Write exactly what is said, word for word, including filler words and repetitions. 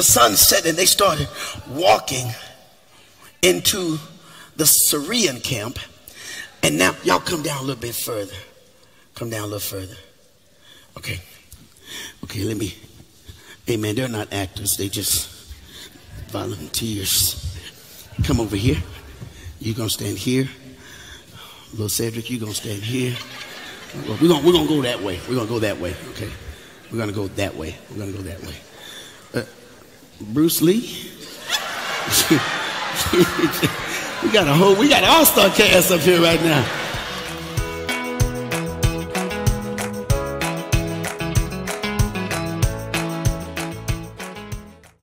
the sun set and they started walking into the Syrian camp. And now y'all come down a little bit further. Come down a little further. Okay. Okay, let me. Amen. They're not actors. They just volunteers. Come over here. You're going to stand here. Little Cedric, you're going to stand here. Well, we're going we're gonna go that way. We're going to go that way. Okay. We're going to go that way. We're going to go that way. Uh, Bruce Lee. we got a whole, we got an all-star cast up here right now.